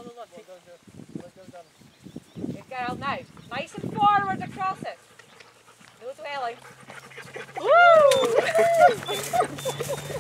Good girl. Now, nice and forward across it. No dwelling. Woo!